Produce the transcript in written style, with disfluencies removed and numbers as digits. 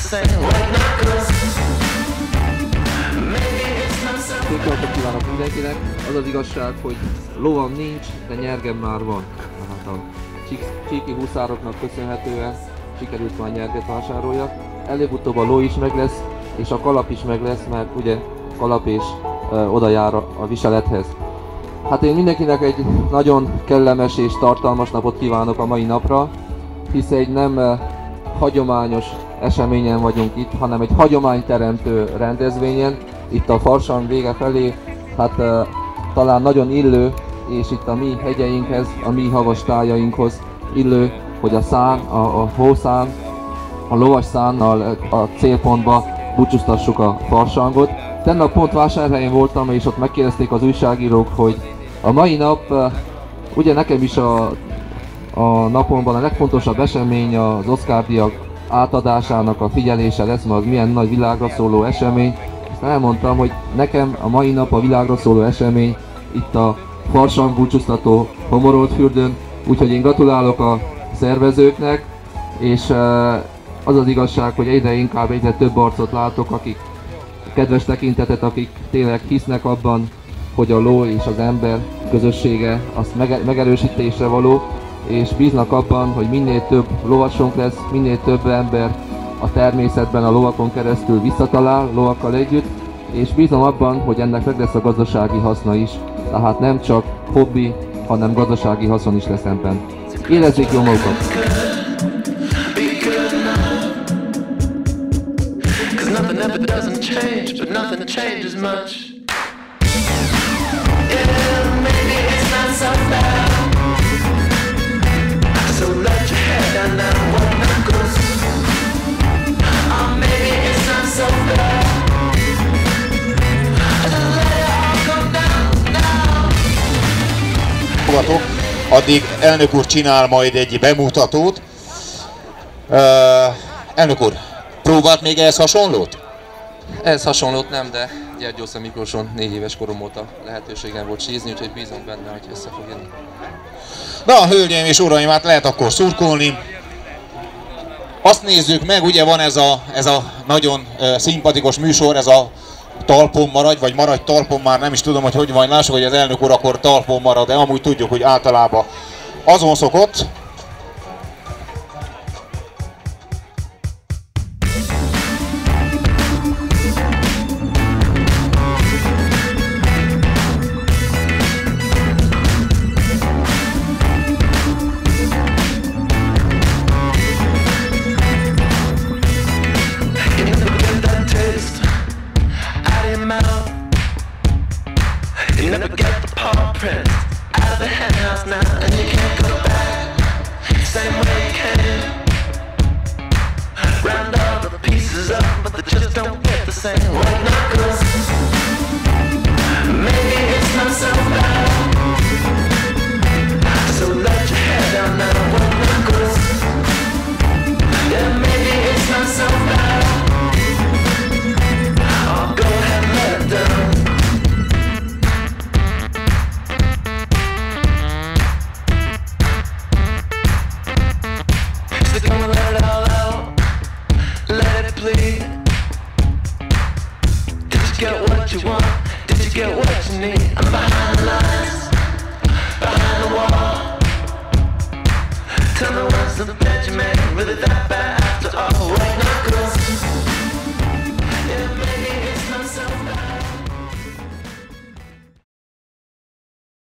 Szép napot kívánok mindenkinek! Az az igazság, hogy lovam nincs, de nyergem már van. Tehát a csíki huszároknak köszönhetően sikerült már nyerget vásároljak. Előbb-utóbb a ló is meg lesz, és a kalap is meg lesz, mert ugye kalap és oda jár a viselethez. Hát én mindenkinek egy nagyon kellemes és tartalmas napot kívánok a mai napra, hisz egy nem hagyományos eseményen vagyunk itt, hanem egy hagyományteremtő rendezvényen, itt a farsang vége felé, hát talán nagyon illő, és itt a mi hegyeinkhez, a mi havas tájainkhoz illő, hogy a szán, a hószán, a lovas szánnal a célpontba búcsúztassuk a farsangot. Tegnap pont Vásárhelyen voltam, és ott megkérdezték az újságírók, hogy a mai nap, ugye nekem is a napomban a legfontosabb esemény az Oscar-díjak átadásának a figyelése lesz, mert az milyen nagy világra szóló esemény. Aztán elmondtam, hogy nekem a mai nap a világra szóló esemény itt a farsang búcsúztató Homoroldfürdőn, úgyhogy én gratulálok a szervezőknek, és az az igazság, hogy egyre több arcot látok, akik kedves tekintetet, akik tényleg hisznek abban, hogy a ló és az ember közössége azt megerősítésre való, és bíznak abban, hogy minél több lovasunk lesz, minél több ember a természetben a lovakon keresztül visszatalál lovakkal együtt, és bízom abban, hogy ennek meg lesz a gazdasági haszna is, tehát nem csak hobbi, hanem gazdasági haszon is lesz ebben. Érezzék jól magukat! Addig elnök úr csinál majd egy bemutatót. Elnök úr, próbált még ehhez hasonlót? Ehhez hasonlót nem, de Gyergyósza Miklóson 4 éves korom óta lehetőségem volt sízni, úgyhogy bízom benne, hogy össze fog jönni. Na, hölgyeim és uraim, hát lehet akkor szurkolni. Azt nézzük meg, ugye van ez a nagyon szimpatikus műsor, ez a talpon maradj, vagy maradj talpon, már nem is tudom, hogy van, lássuk, hogy az elnök úr akkor talpon marad, de amúgy tudjuk, hogy általában azon szokott. You never get the paw print out of the hen house now, and you can't go back same way you came. Round all the pieces up, but they just don't get the same. White knuckles, maybe it's not so bad. So let your hair down now, white knuckles. Yeah, maybe it's not so bad. Oh, go ahead and let it down. Gonna let it all out, let it bleed. Did you get what you want? Did you get what you need? I'm behind the lines, behind the wall. Tell me, was the bed you made really that bad after all? White knuckles.